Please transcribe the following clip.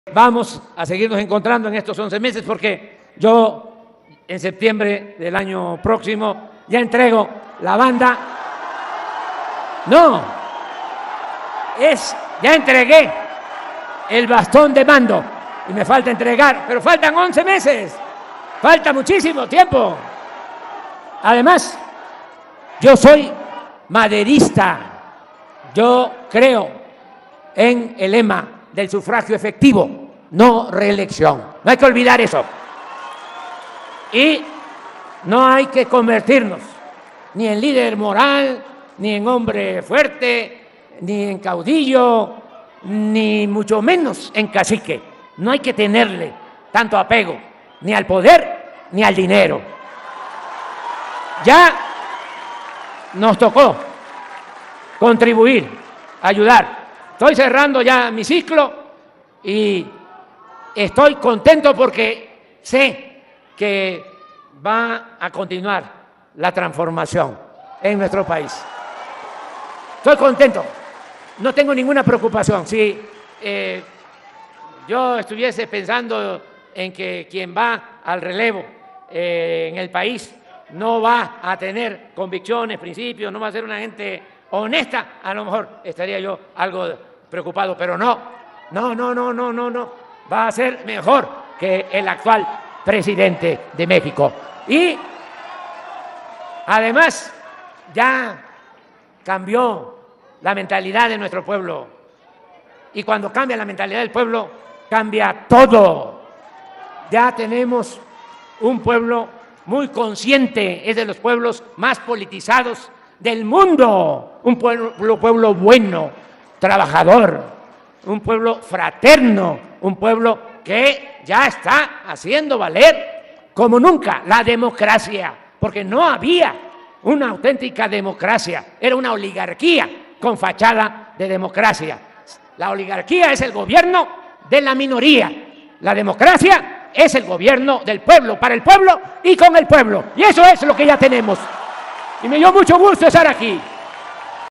Vamos a seguirnos encontrando en estos 11 meses porque yo en septiembre del año próximo ya entrego la banda. No, ya entregué el bastón de mando y me falta entregar, pero faltan 11 meses, falta muchísimo tiempo. Además, yo soy maderista, yo creo en el lema del sufragio efectivo, no reelección. No hay que olvidar eso. Y no hay que convertirnos ni en líder moral, ni en hombre fuerte, ni en caudillo, ni mucho menos en cacique. No hay que tenerle tanto apego ni al poder ni al dinero. Ya nos tocó contribuir, ayudar. Estoy cerrando ya mi ciclo y estoy contento porque sé que va a continuar la transformación en nuestro país. Estoy contento, no tengo ninguna preocupación. Si yo estuviese pensando en que quien va al relevo en el país no va a tener convicciones, principios, no va a ser una gente honesta, a lo mejor estaría yo algo preocupado, pero no, va a ser mejor que el actual presidente de México. Y además ya cambió la mentalidad de nuestro pueblo, y cuando cambia la mentalidad del pueblo, cambia todo. Ya tenemos un pueblo muy consciente, es de los pueblos más politizados del mundo, un pueblo bueno, trabajador, un pueblo fraterno, un pueblo que ya está haciendo valer como nunca la democracia, porque no había una auténtica democracia, era una oligarquía con fachada de democracia. La oligarquía es el gobierno de la minoría, la democracia es el gobierno del pueblo, para el pueblo y con el pueblo, y eso es lo que ya tenemos. Y me dio mucho gusto estar aquí.